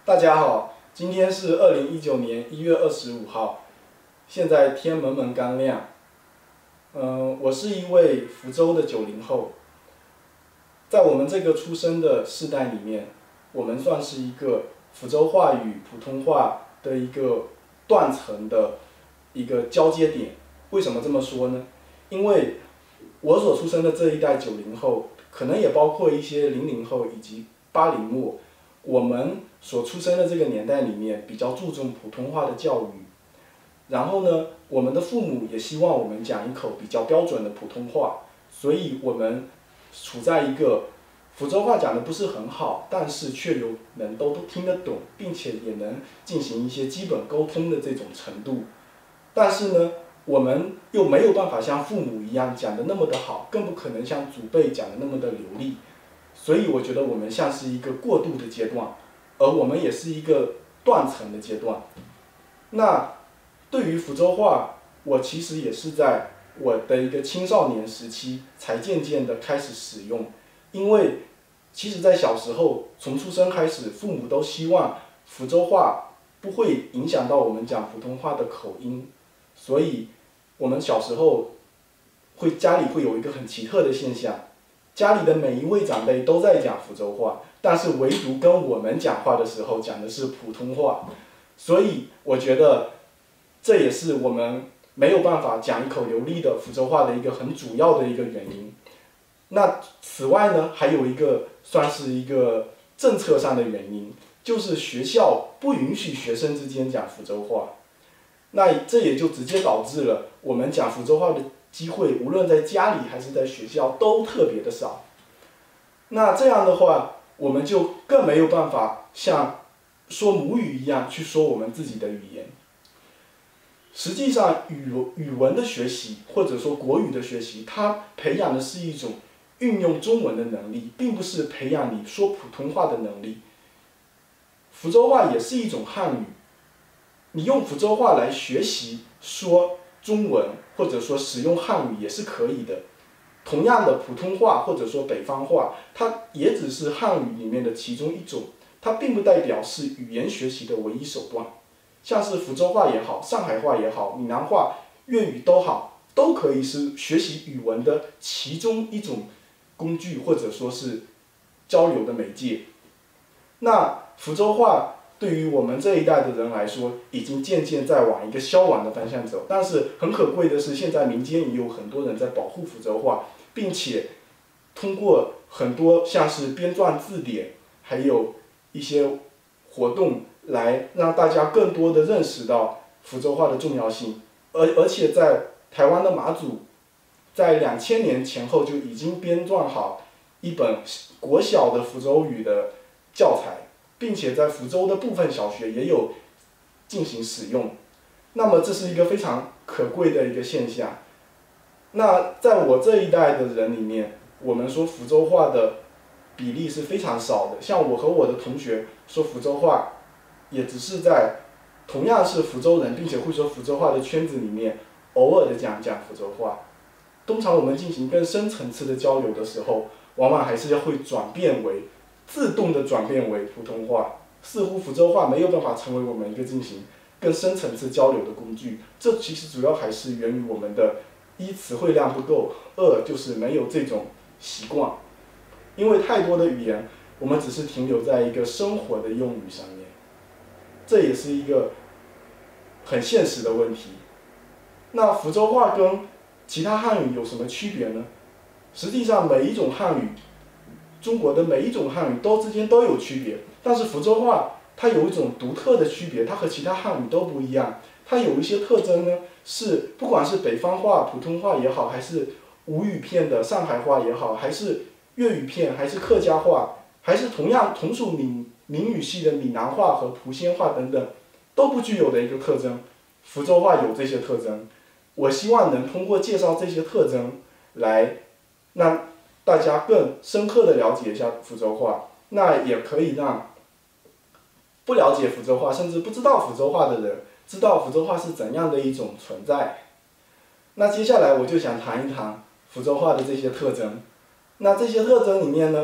大家好，今天是2019年1月25号，现在天蒙蒙刚亮。我是一位福州的90后，在我们这个出生的世代里面，我们算是一个福州话与普通话的一个断层的一个交接点。为什么这么说呢？因为我所出生的这一代90后，可能也包括一些00后以及80末。我们所出生的这个年代里面比较注重普通话的教育，然后呢，我们的父母也希望我们讲一口比较标准的普通话，所以我们处在一个福州话讲的不是很好，但是却都听得懂，并且也能进行一些基本沟通的这种程度。但是呢，我们又没有办法像父母一样讲的那么的好，更不可能像祖辈讲的那么的流利。所以我觉得我们像是一个过渡的阶段，而我们也是一个断层的阶段。那对于福州话，我其实也是在我的一个青少年时期才渐渐的开始使用，因为其实在小时候从出生开始，父母都希望福州话不会影响到我们讲普通话的口音，所以我们小时候家里会有一个很奇特的现象。家里的每一位长辈都在讲福州话，但是唯独跟我们讲话的时候讲的是普通话，所以我觉得这也是我们没有办法讲一口流利的福州话的一个很主要的一个原因。那此外呢，还有一个算是一个政策上的原因，就是学校不允许学生之间讲福州话，那这也就直接导致了我们讲福州话的机会，无论在家里还是在学校都特别的少。那这样的话，我们就更没有办法像说母语一样去说我们自己的语言。实际上语文的学习或者说国语的学习，它培养的是一种运用中文的能力，并不是培养你说普通话的能力。福州话也是一种汉语，你用福州话来学习说中文或者说使用汉语也是可以的。同样的，普通话或者说北方话，它也只是汉语里面的其中一种，它并不代表是语言学习的唯一手段。像是福州话也好，上海话也好，闽南话、粤语都好，都可以是学习语文的其中一种工具，或者说是交流的媒介。那福州话对于我们这一代的人来说，已经渐渐在往一个消亡的方向走。但是很可贵的是，现在民间也有很多人在保护福州话，并且通过很多像是编撰字典，还有一些活动，来让大家更多的认识到福州话的重要性。而且在台湾的马祖，在2000年前后就已经编撰好一本国小的福州语的教材。并且在福州的部分小学也有进行使用，那么这是一个非常可贵的一个现象。那在我这一代的人里面，我们说福州话的比例是非常少的。像我和我的同学说福州话，也只是在同样是福州人并且会说福州话的圈子里面，偶尔的讲福州话。通常我们进行更深层次的交流的时候，往往还是会自动的转变为普通话，似乎福州话没有办法成为我们一个进行更深层次交流的工具。这其实主要还是源于我们的一词汇量不够，二就是没有这种习惯。因为太多的语言，我们只是停留在一个生活的用语上面，这也是一个很现实的问题。那福州话跟其他汉语有什么区别呢？实际上每一种汉语，中国的每一种汉语之间都有区别，但是福州话它有一种独特的区别，它和其他汉语都不一样。它有一些特征呢，是不管是北方话、普通话也好，还是吴语片的上海话也好，还是粤语片，还是客家话，还是同属闽语系的闽南话和莆仙话等等，都不具有的一个特征。福州话有这些特征，我希望能通过介绍这些特征来让大家更深刻的了解一下福州话，那也可以让不了解福州话甚至不知道福州话的人知道福州话是怎样的一种存在。那接下来我就想谈一谈福州话的这些特征。那这些特征里面呢，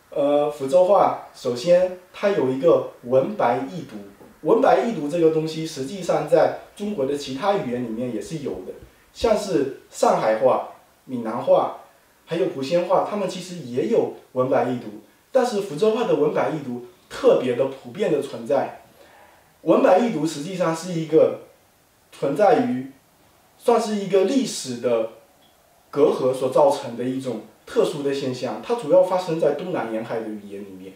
福州话首先它有一个文白异读，文白异读这个东西实际上在中国的其他语言里面也是有的，像是上海话、闽南话，还有莆仙话，它们其实也有文白异读，但是福州话的文白异读特别的普遍的存在。文白异读实际上是一个存在于，算是一个历史的隔阂所造成的一种特殊的现象，它主要发生在东南沿海的语言里面。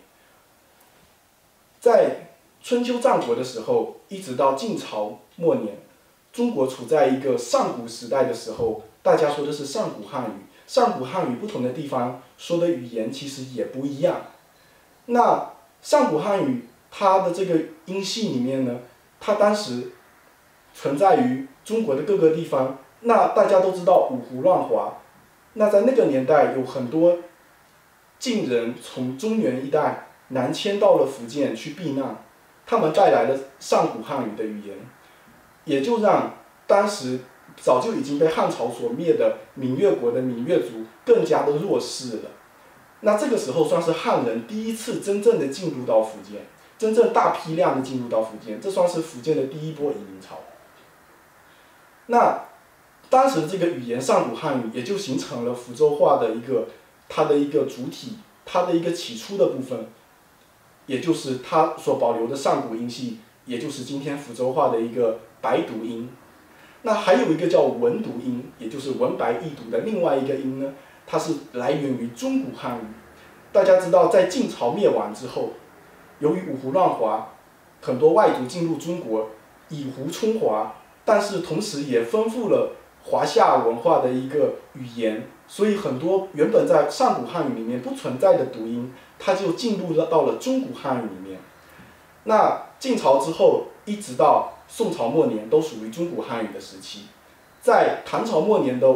在春秋战国的时候，一直到晋朝末年，中国处在一个上古时代的时候，大家说的是上古汉语。上古汉语不同的地方说的语言其实也不一样。那上古汉语它的这个音系里面呢，它当时存在于中国的各个地方。那大家都知道五胡乱华，那在那个年代有很多晋人从中原一带南迁到了福建去避难，他们带来了上古汉语的语言，也就让当时早就已经被汉朝所灭的闽越国的闽越族更加的弱势了。那这个时候算是汉人第一次真正的进入到福建，真正大批量的进入到福建，这算是福建的第一波移民潮。那当时这个语言上古汉语也就形成了福州话的它的一个主体，它的一个起初的部分，也就是它所保留的上古音系，也就是今天福州话的一个白读音。那还有一个叫文读音，也就是文白异读的另外一个音呢，它是来源于中古汉语。大家知道，在晋朝灭亡之后，由于五胡乱华，很多外族进入中国，以胡充华，但是同时也丰富了华夏文化的一个语言，所以很多原本在上古汉语里面不存在的读音，它就进入到了中古汉语里面。那晋朝之后，一直到宋朝末年，都属于中古汉语的时期。在唐朝末年的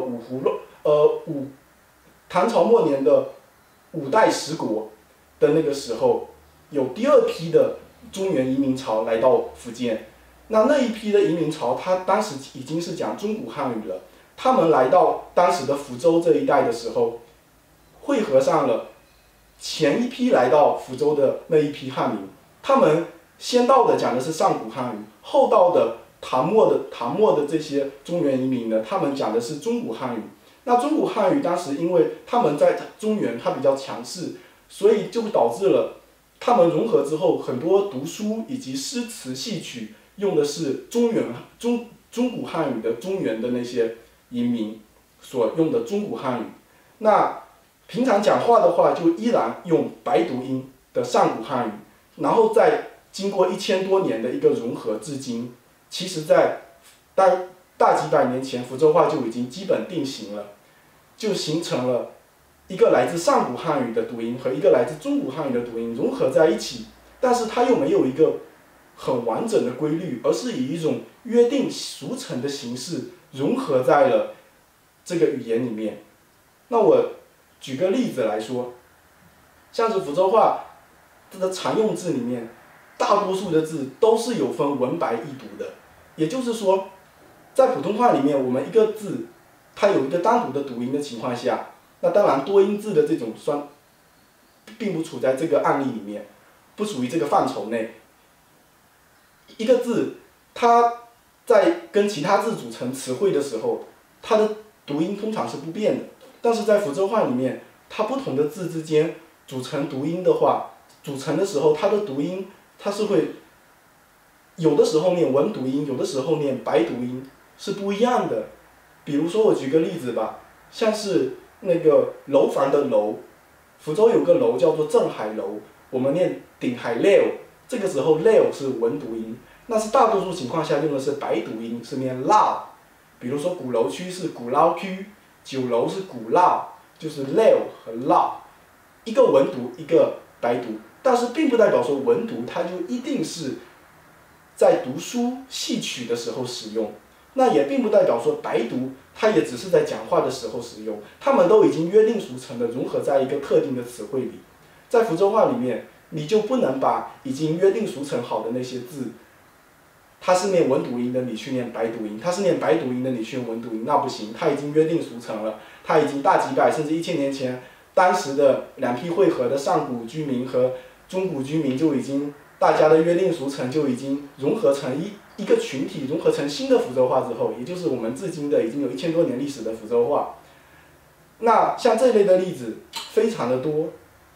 唐朝末年的五代十国的那个时候，有第二批的中原移民潮来到福建。那一批的移民潮，他当时已经是讲中古汉语了。他们来到当时的福州这一带的时候，汇合上了前一批来到福州的那一批汉民。他们先到的讲的是上古汉语，后到的唐末的这些中原移民呢，他们讲的是中古汉语。那中古汉语当时因为他们在中原它比较强势，所以就导致了他们融合之后，很多读书以及诗词戏曲用的是中古汉语的中原的那些移民所用的中古汉语。那平常讲话的话，就依然用白读音的上古汉语，然后再经过1000多年的一个融合至今，其实在大几百年前，福州话就已经基本定型了，就形成了一个来自上古汉语的读音和一个来自中古汉语的读音融合在一起，但是它又没有一个很完整的规律，而是以一种约定俗成的形式融合在了这个语言里面。那我举个例子来说，像是福州话的常用字里面，大多数的字都是有分文白异读的，也就是说，在普通话里面，我们一个字它有一个单独的读音的情况下，那当然多音字的这种并不处在这个案例里面，不属于这个范畴内。一个字它在跟其他字组成词汇的时候，它的读音通常是不变的，但是在福州话里面，它不同的字之间组成读音的话，组成的时候它的读音它是会有的时候念文读音，有的时候念白读音，是不一样的。比如说我举个例子吧，像是那个楼房的楼，福州有个楼叫做镇海楼，我们念顶海楼，这个时候楼是文读音，那是大多数情况下用的是白读音，是念lao。比如说鼓楼区是鼓捞区，酒楼是鼓捞，就是lao和lao，一个文读一个白读，但是并不代表说文读它就一定是在读书戏曲的时候使用，那也并不代表说白读它也只是在讲话的时候使用，它们都已经约定俗成的融合在一个特定的词汇里。在福州话里面，你就不能把已经约定俗成好的那些字，它是念文读音的，你去念白读音；它是念白读音的，你去念文读音，那不行，它已经约定俗成了，它已经大几百甚至1000年前当时的两批汇合的上古居民和中古居民就已经大家的约定俗成就已经融合成一个群体，融合成新的福州话之后，也就是我们至今的已经有1000多年历史的福州话。那像这类的例子非常的多，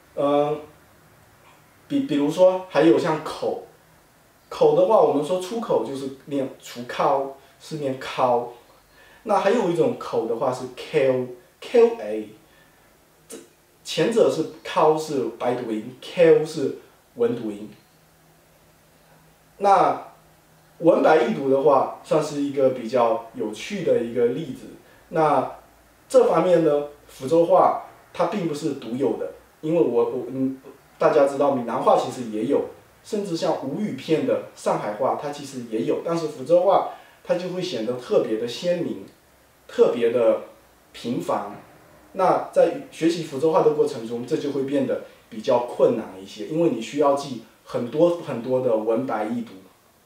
比如说还有像口的话，我们说出口就是念出口，是念考。那还有一种口的话是 q， 前者是考是白读音 ，q 是文读音。那文白异读的话，算是一个比较有趣的一个例子。那这方面呢，福州话它并不是独有的，因为大家知道闽南话其实也有，甚至像吴语片的上海话它其实也有，但是福州话它就会显得特别的鲜明，特别的频繁。那在学习福州话的过程中，这就会变得比较困难一些，因为你需要记很多很多的文白异读。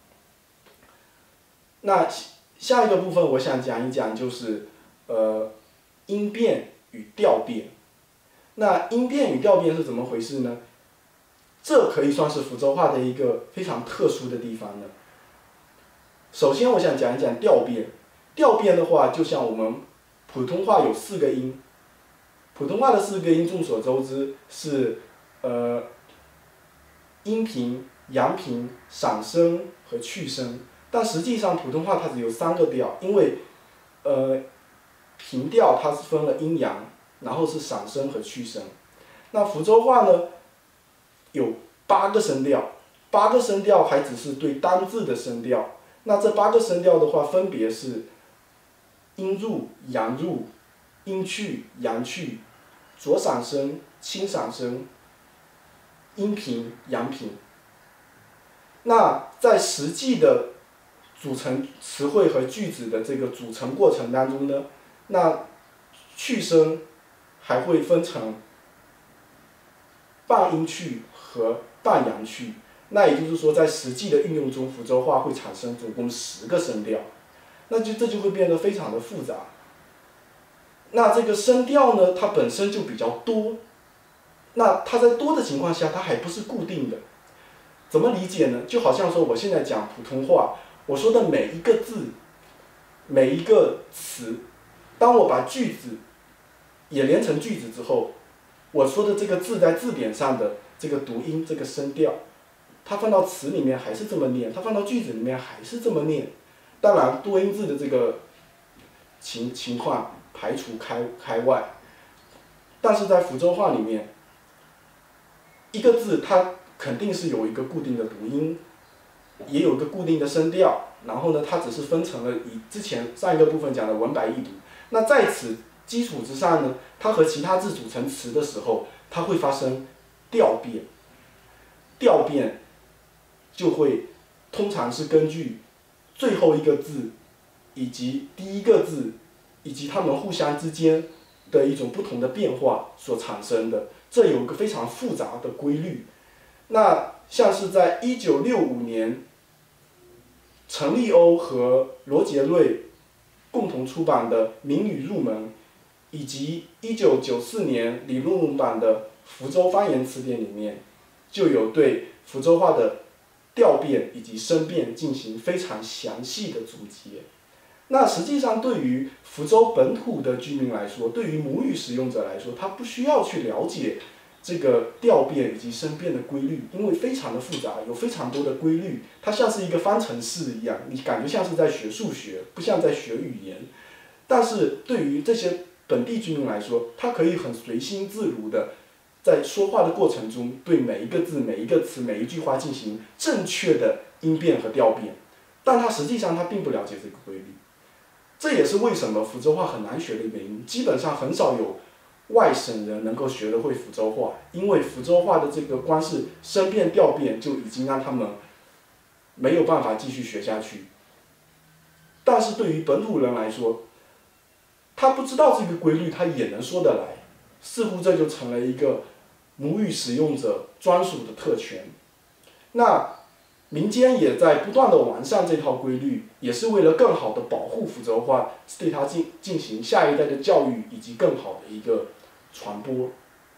那下一个部分我想讲一讲就是音变与调变。那音变与调变是怎么回事呢？这可以算是福州话的一个非常特殊的地方的。首先我想讲一讲调变。调变的话，就像我们普通话有4个音，普通话的4个音众所周知是阴平、阳平、上声和去声，但实际上普通话它只有3个调，因为平调它是分了阴阳，然后是上声和去声。那福州话呢，有8个声调，8个声调还只是对单字的声调。那这8个声调的话，分别是阴入、阳入、阴去、阳去、左上声、轻上声、阴平、阳平。那在实际的组成词汇和句子的这个组成过程当中呢，那去声还会分成半阴去和半阳去。那也就是说，在实际的运用中，福州话会产生总共10个声调，这就会变得非常的复杂。那这个声调呢，它本身就比较多，那它在多的情况下，它还不是固定的。怎么理解呢？就好像说我现在讲普通话，我说的每一个字、每一个词，当我把句子也连成句子之后，我说的这个字在字典上的这个读音、这个声调，它放到词里面还是这么念，它放到句子里面还是这么念。当然，多音字的这个情况排除开外，但是在福州话里面，一个字它肯定是有一个固定的读音，也有一个固定的声调，然后呢，它只是分成了以之前上一个部分讲的文白异读。那在此基础之上呢，它和其他字组成词的时候，它会发生调变。调变就会通常是根据最后一个字以及第一个字以及它们互相之间的一种不同的变化所产生的，这有一个非常复杂的规律。那像是在1965年，陈立欧和罗杰瑞共同出版的《闽语入门》，以及1994年李论文版的《福州方言词典》里面，就有对福州话的调变以及声变进行非常详细的总结。那实际上对于福州本土的居民来说，对于母语使用者来说，他不需要去了解这个调变以及声变的规律，因为非常的复杂，有非常多的规律，它像是一个方程式一样，你感觉像是在学数学，不像在学语言。但是对于这些本地居民来说，他可以很随心自如的在说话的过程中，对每一个字、每一个词、每一句话进行正确的音变和调变，但他实际上他并不了解这个规律。这也是为什么福州话很难学的原因，基本上很少有外省人能够学得会福州话，因为福州话的这个光是声变调变就已经让他们没有办法继续学下去。但是对于本土人来说，他不知道这个规律，他也能说得来，似乎这就成了一个母语使用者专属的特权。那民间也在不断的完善这套规律，也是为了更好的保护福州话，对它进行下一代的教育以及更好的一个传播。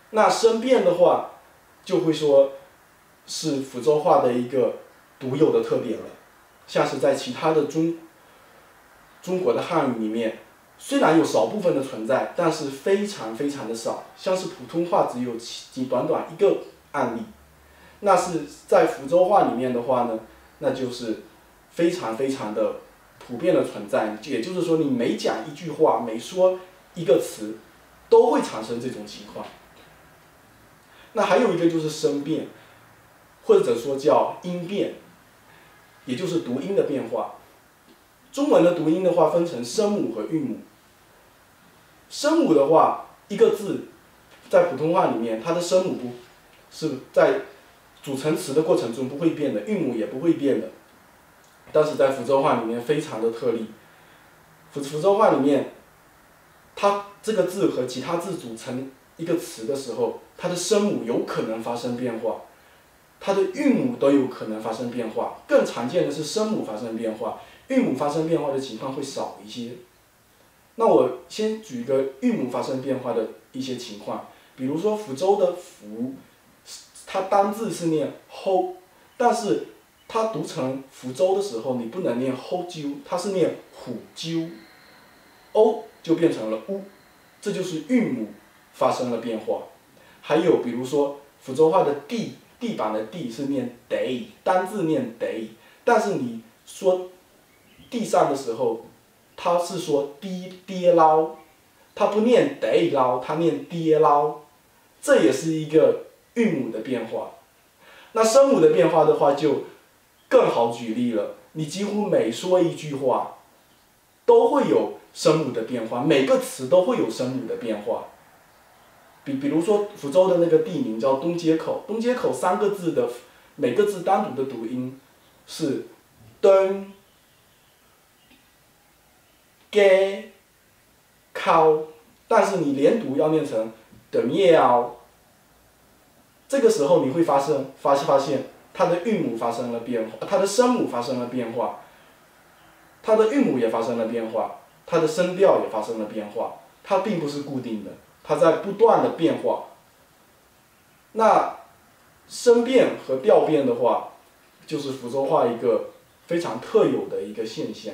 那声变的话，就会说是福州话的一个独有的特点了。像是在其他的中国的汉语里面，虽然有少部分的存在，但是非常非常的少。像是普通话只有短短一个案例，那是在福州话里面的话呢，那就是非常非常的普遍的存在。也就是说，你每讲一句话，每说一个词，都会产生这种情况。那还有一个就是声变，或者说叫音变，也就是读音的变化。中文的读音的话，分成声母和韵母。声母的话，一个字在普通话里面，它的声母是在组成词的过程中不会变的，韵母也不会变的。但是在福州话里面非常的特例。福州话里面，它这个字和其他字组成一个词的时候，它的声母有可能发生变化，它的韵母都有可能发生变化。更常见的是声母发生变化，韵母发生变化的情况会少一些。那我先举一个韵母发生变化的一些情况，比如说福州的福，它单字是念 ho， 但是它读成福州的时候，你不能念 ho 鸠，它是念虎鸠 ，o 就变成了 u， 这就是韵母发生了变化。还有比如说福州话的地，地板的地是念 day， 单字念 day， 但是你说地上的时候，它是说跌捞，它不念地捞，它念跌捞，这也是一个韵母的变化。那声母的变化的话就更好举例了，你几乎每说一句话，都会有声母的变化，每个词都会有声母的变化。比如说福州的那个地名叫东街口，东街口三个字的每个字单独的读音是灯、街、口，但是你连读要念成的喵。这个时候你会发现它的韵母发生了变化，它的声母发生了变化，它的韵母也发生了变化，它的声调也发生了变化，它并不是固定的，它在不断的变化。那声变和调变的话，就是福州话一个非常特有的一个现象。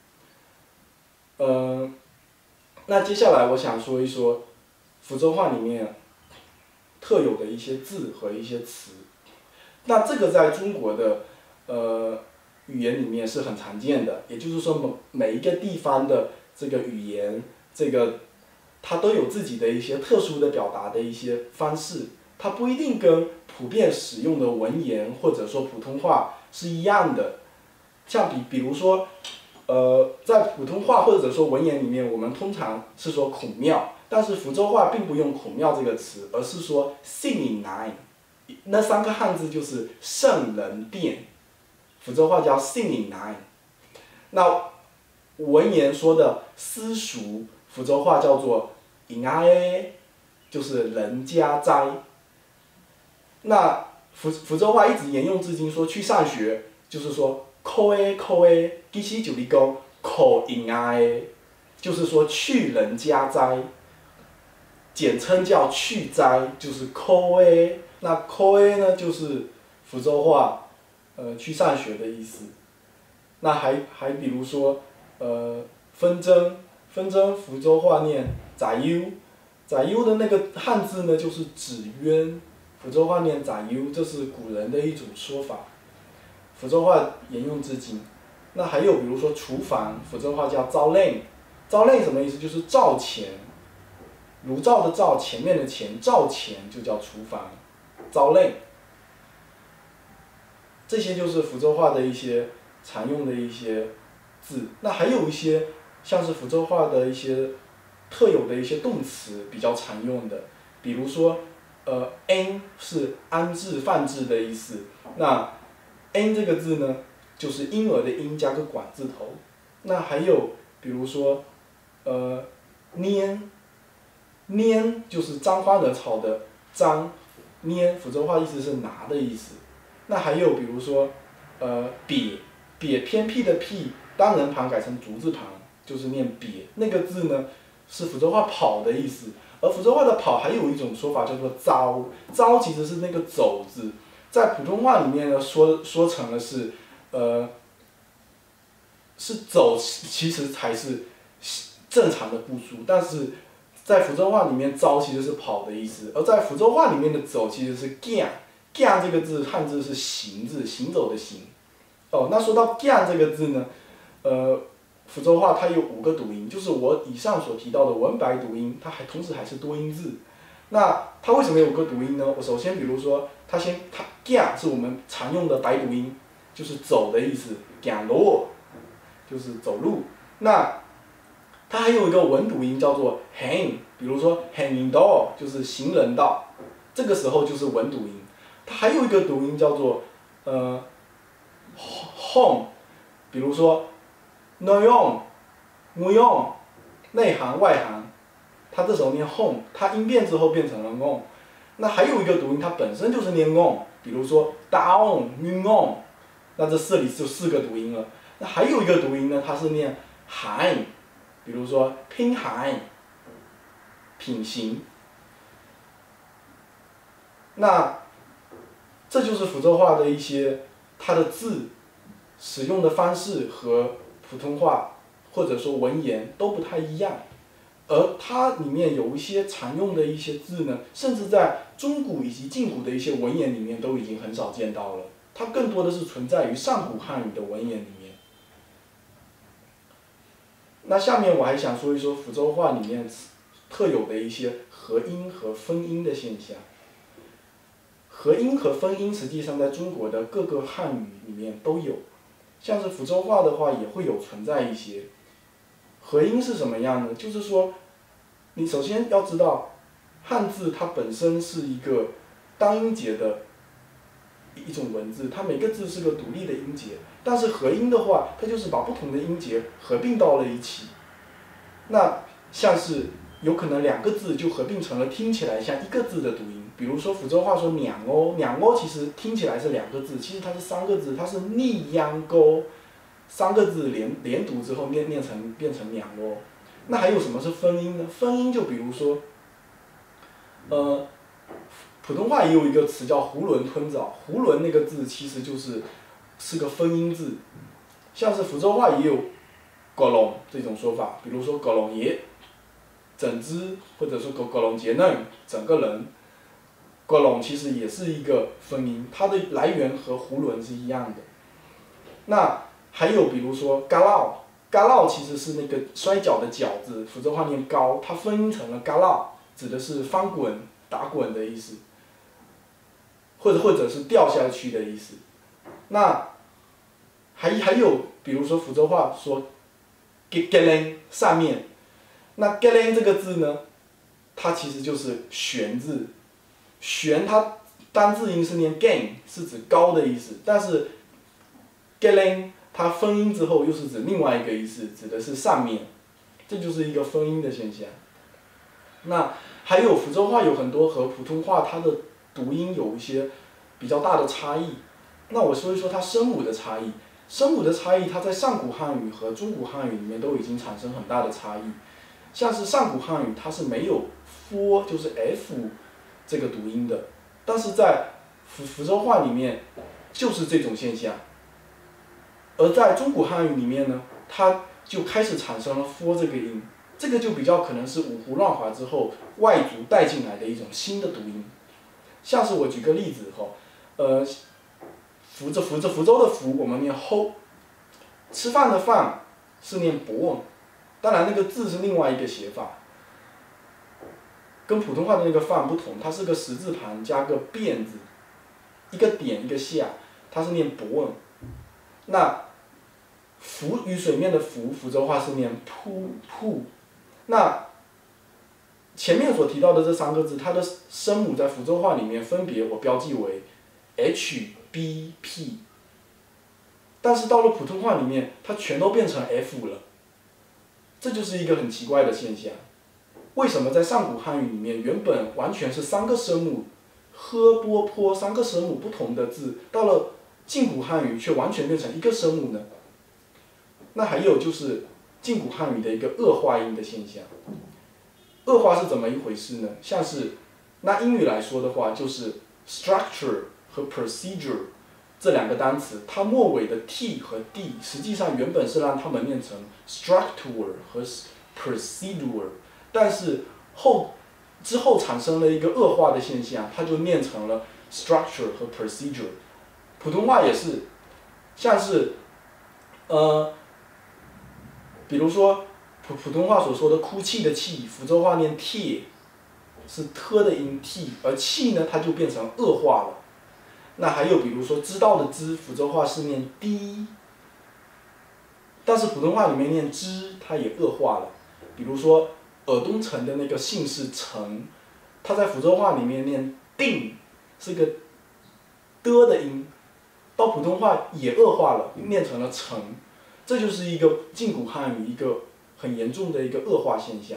那接下来我想说一说福州话里面特有的一些字和一些词。那这个在中国的语言里面是很常见的，也就是说每一个地方的这个语言，它都有自己的一些特殊的表达的一些方式，它不一定跟普遍使用的文言或者说普通话是一样的。像比如说，在普通话或者说文言里面，我们通常是说孔庙，但是福州话并不用孔庙这个词，而是说圣人来，那三个汉字就是圣人殿，福州话叫圣人来。那文言说的私塾，福州话叫做人家的，就是人家斋。那福州话一直沿用至今，说去上学就是说考的，其实就是讲考人家的，就是说去人家斋，简称叫去斋，就是考的。那考的呢，就是福州话去上学的意思。那还比如说纷争，福州话念载忧，载忧的那个汉字呢就是纸鸢，福州话念载忧，这是古人的一种说法，福州话沿用至今。那还有比如说厨房，福州话叫灶内，灶内什么意思？就是灶前，炉灶的灶，前面的前，灶前就叫厨房，灶内。这些就是福州话的一些常用的一些字。那还有一些像是福州话的一些特有的一些动词比较常用的，比如说安是安置放置的意思，那安这个字呢就是婴儿的婴加个管字头。那还有比如说拈就是簪花惹草的簪，拈福州话意思是拿的意思。那还有比如说撇偏僻的僻，单人旁改成竹字旁，就是念撇，那个字呢是福州话跑的意思， 而福州话的跑还有一种说法叫做招，招其实是那个走字，在普通话里面呢说成了是是走，其实才是正常的步数，但是在福州话里面招其实是跑的意思，而在福州话里面的走其实是行，行这个字汉字是行字，行走的行。哦，那说到行这个字呢，福州话它有5个读音，就是我以上所提到的文白读音，它同时还是多音字。那它为什么有5个读音呢？我首先比如说，它行是我们常用的白读音，就是走的意思，行路就是走路。那它还有一个文读音叫做行，比如说行人道就是行人道，这个时候就是文读音。它还有一个读音叫做home， 比如说内用、外用、内行、外行，它这时候念 home， 它音变之后变成了 on。那还有一个读音，它本身就是念 on， 比如说 down、on， 那这里就4个读音了。那还有一个读音呢，它是念行，比如说拼行、品行。那这就是福州话的一些它的字使用的方式和普通话或者说文言都不太一样，而它里面有一些常用的一些字呢，甚至在中古以及近古的一些文言里面都已经很少见到了，它更多的是存在于上古汉语的文言里面。那下面我还想说一说福州话里面特有的一些合音和分音的现象。合音和分音实际上在中国的各个汉语里面都有，像是福州话的话也会有存在一些。合音是什么样呢？就是说，你首先要知道，汉字它本身是一个单音节的一种文字，它每个字是个独立的音节。但是合音的话，它就是把不同的音节合并到了一起。那像是有可能2个字就合并成了听起来像1个字的读音。比如说福州话说两哦，两哦其实听起来是2个字，其实它是3个字，它是逆央沟，3个字连读之后变成两哦。那还有什么是分音呢？分音就比如说，普通话也有一个词叫囫囵吞枣，囫囵那个字其实是个分音字，像是福州话也有角龙这种说法，比如说角龙爷，整只或者说角龙节嫩，整个人。角龙其实也是一个分音，它的来源和囫囵是一样的。那还有比如说嘎烙，嘎烙其实是那个摔跤的跤字，福州话念高，它分音成了嘎烙，指的是翻滚、打滚的意思，或者是掉下去的意思。那还有比如说福州话说吉林上面，那吉林这个字呢，它其实就是悬字。悬它单字音是念 gain， 是指高的意思，但是 gain 它分音之后又是指另外一个意思，指的是上面，这就是一个分音的现象。那还有福州话有很多和普通话它的读音有一些比较大的差异。那我说一说它声母的差异。声母的差异，它在上古汉语和中古汉语里面都已经产生很大的差异。像是上古汉语它是没有 f 就是 f。这个读音的，但是在福州话里面就是这种现象，而在中古汉语里面呢，它就开始产生了 f 这个音，这个就比较可能是五胡乱华之后外族带进来的一种新的读音。像是我举个例子福州的福我们念 ho， 吃饭的饭是念博，当然那个字是另外一个写法。跟普通话的那个饭不同，它是个十字旁加个变字，一个点一个下，它是念博。那浮于水面的浮，福州话是念瀑。那前面所提到的这3个字，它的声母在福州话里面分别我标记为 h、b、p， 但是到了普通话里面，它全都变成 f 了，这就是一个很奇怪的现象。为什么在上古汉语里面原本完全是3个声母，呵、波、坡3个声母不同的字，到了近古汉语却完全变成1个声母呢？那还有就是近古汉语的一个恶化音的现象。 恶化是怎么一回事呢？像是拿英语来说的话，就是 structure 和 procedure 这两个单词，它末尾的 t 和 d 实际上原本是让它们念成 structure 和 procedure， 但是之后产生了一个恶化的现象，它就念成了 structure 和 procedure。普通话也是，像是比如说普通话所说的哭泣的泣，福州话念 t， 是 t 的音 t， 而泣呢它就变成恶化了。那还有比如说知道的知，福州话是念 d， 但是普通话里面念知，它也恶化了。比如说尔东城的那个姓氏陈，它在福州话里面念定，是个的音，到普通话也恶化了，念成了陈。这就是一个晋古汉语一个很严重的一个恶化现象。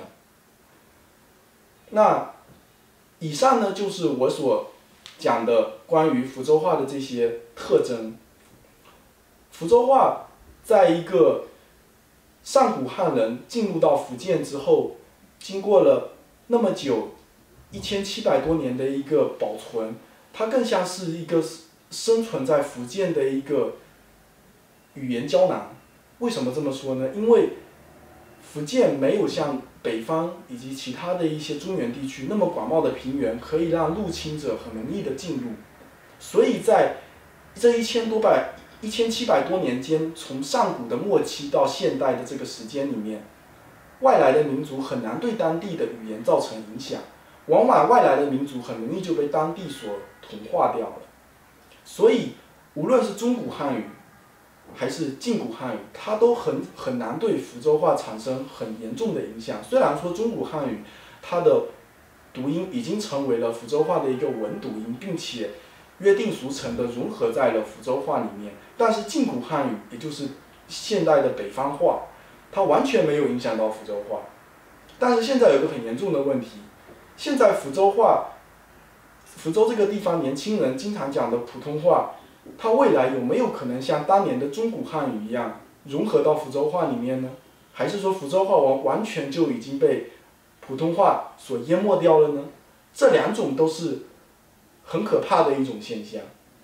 那以上呢就是我所讲的关于福州话的这些特征。福州话在一个上古汉人进入到福建之后，经过了那么久1700多年的一个保存，它更像是一个生存在福建的一个语言胶囊。为什么这么说呢？因为福建没有像北方以及其他的一些中原地区那么广袤的平原，可以让入侵者很容易的进入，所以在这1700多年间，从上古的末期到现代的这个时间里面，外来的民族很难对当地的语言造成影响，往往外来的民族很容易就被当地所同化掉了。所以无论是中古汉语还是晋古汉语，它都很难对福州话产生很严重的影响。虽然说中古汉语它的读音已经成为了福州话的一个文读音，并且约定俗成的融合在了福州话里面，但是晋古汉语也就是现代的北方话，它完全没有影响到福州话。但是现在有个很严重的问题，现在福州这个地方年轻人经常讲的普通话，它未来有没有可能像当年的中古汉语一样融合到福州话里面呢？还是说福州话完全就已经被普通话所淹没掉了呢？这两种都是很可怕的一种现象。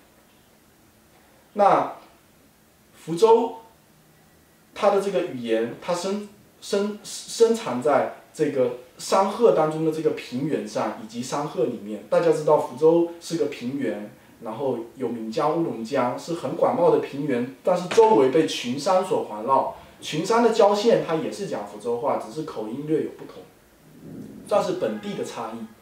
那福州它的这个语言，它生产在这个山壑当中的这个平原上，以及山壑里面。大家知道福州是个平原，然后有岷江、乌龙江，是很广袤的平原，但是周围被群山所环绕。群山的交县它也是讲福州话，只是口音略有不同，算是本地的差异。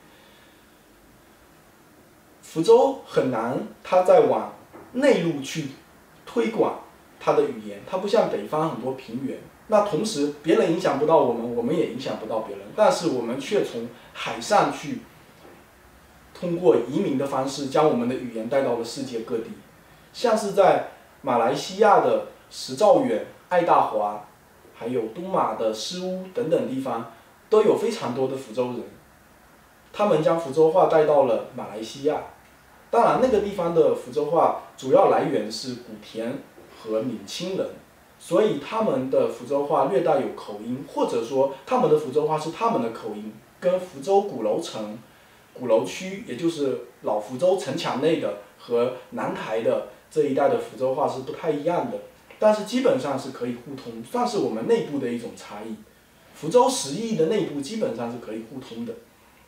福州很难，它在往内陆去推广它的语言，它不像北方很多平原。那同时，别人影响不到我们，我们也影响不到别人，但是我们却从海上去，通过移民的方式，将我们的语言带到了世界各地。像是在马来西亚的石兆远、爱大华，还有东马的诗屋等等地方，都有非常多的福州人。他们将福州话带到了马来西亚。当然，那个地方的福州话主要来源是古田和闽清人，所以他们的福州话略带有口音，或者说他们的福州话是他们的口音，跟福州鼓楼城、鼓楼区，也就是老福州城墙内的和南台的这一带的福州话是不太一样的，但是基本上是可以互通，算是我们内部的一种差异。福州10邑的内部基本上是可以互通的。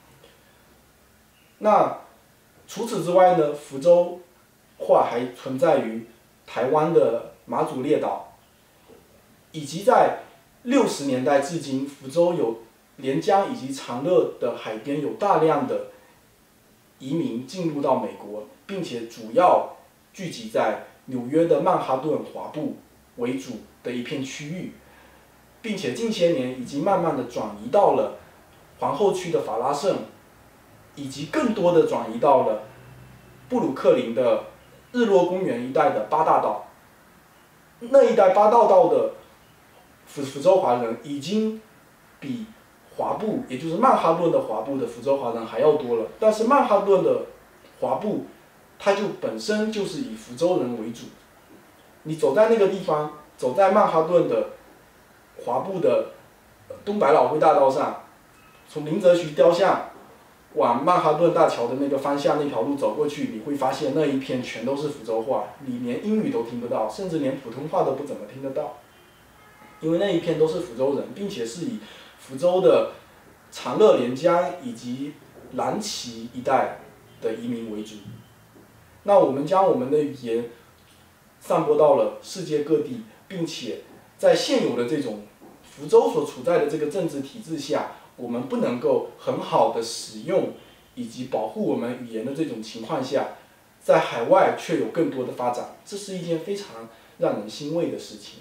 那除此之外呢，福州话还存在于台湾的马祖列岛，以及在60年代至今，福州有连江以及长乐的海边有大量的移民进入到美国，并且主要聚集在纽约的曼哈顿华埠为主的一片区域，并且近些年已经慢慢的转移到了皇后区的法拉盛，以及更多的转移到了布鲁克林的日落公园一带的八大道。那一带八大道的福州华人已经比华埠，也就是曼哈顿的华埠的福州华人还要多了。但是曼哈顿的华埠，它就本身就是以福州人为主。你走在那个地方，走在曼哈顿的华埠的东百老汇大道上， 从林则徐雕像往曼哈顿大桥的那个方向那条路走过去，你会发现那一片全都是福州话，你连英语都听不到，甚至连普通话都不怎么听得到，因为那一片都是福州人，并且是以福州的长乐连江以及蓝旗一带的移民为主。那我们将我们的语言散播到了世界各地，并且在现有的这种福州所处在的这个政治体制下，我们不能够很好的使用以及保护我们语言的这种情况下，在海外却有更多的发展，这是一件非常让人欣慰的事情。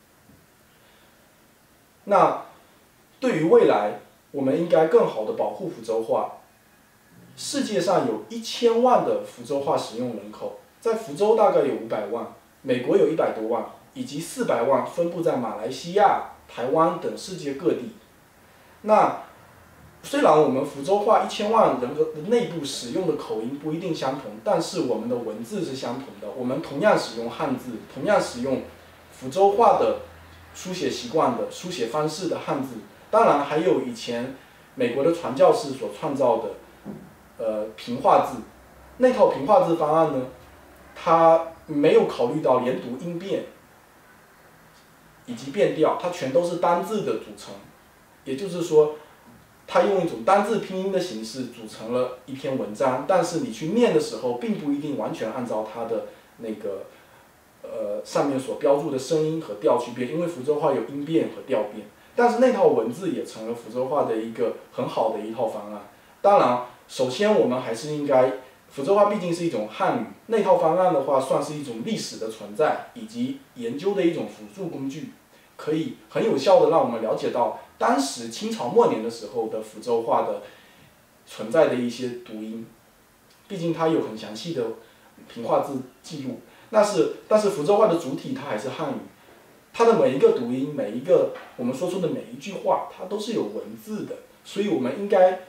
那对于未来，我们应该更好的保护福州话。世界上有1000万的福州话使用人口，在福州大概有500万，美国有100多万，以及400万分布在马来西亚、台湾等世界各地。那虽然我们福州话1000万人的内部使用的口音不一定相同，但是我们的文字是相同的。我们同样使用汉字，同样使用福州话的书写习惯的书写方式的汉字。当然还有以前美国的传教士所创造的平话字，那套平话字方案呢，它没有考虑到连读音变以及变调，它全都是单字的组成。也就是说，它用一种单字拼音的形式组成了一篇文章，但是你去念的时候，并不一定完全按照它的那个上面所标注的声音和调去变，因为福州话有音变和调变。但是那套文字也成了福州话的一个很好的一套方案。当然，首先我们还是应该，福州话毕竟是一种汉语，那套方案的话算是一种历史的存在以及研究的一种辅助工具，可以很有效的让我们了解到当时清朝末年的时候的福州话的存在的一些读音，毕竟它有很详细的平话字记录。但是福州话的主体它还是汉语，它的每一个读音，每一个我们说出的每一句话，它都是有文字的，所以我们应该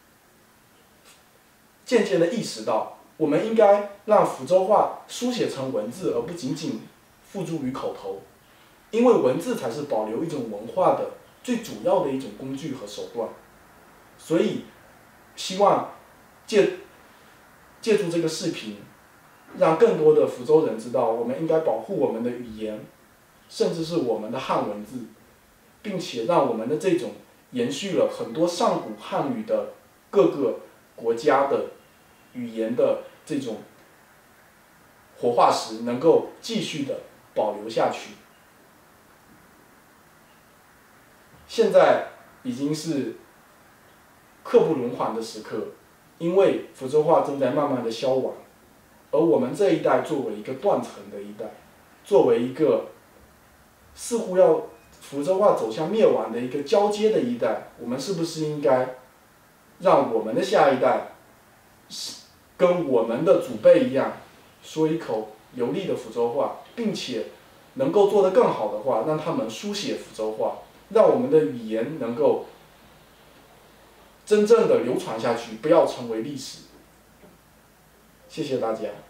渐渐的意识到，我们应该让福州话书写成文字，而不仅仅付诸于口头，因为文字才是保留一种文化的最主要的一种工具和手段。所以，希望借助这个视频，让更多的福州人知道，我们应该保护我们的语言，甚至是我们的汉文字，并且让我们的这种延续了很多上古汉语的各个国家的语言的这种活化石能够继续的保留下去。现在已经是刻不容缓的时刻，因为福州话正在慢慢的消亡，而我们这一代作为一个断层的一代，作为一个似乎要福州话走向灭亡的一个交接的一代，我们是不是应该让我们的下一代跟我们的祖辈一样，说一口流利的福州话，并且能够做得更好的话，让他们书写福州话，让我们的语言能够真正的流传下去，不要成为历史。谢谢大家。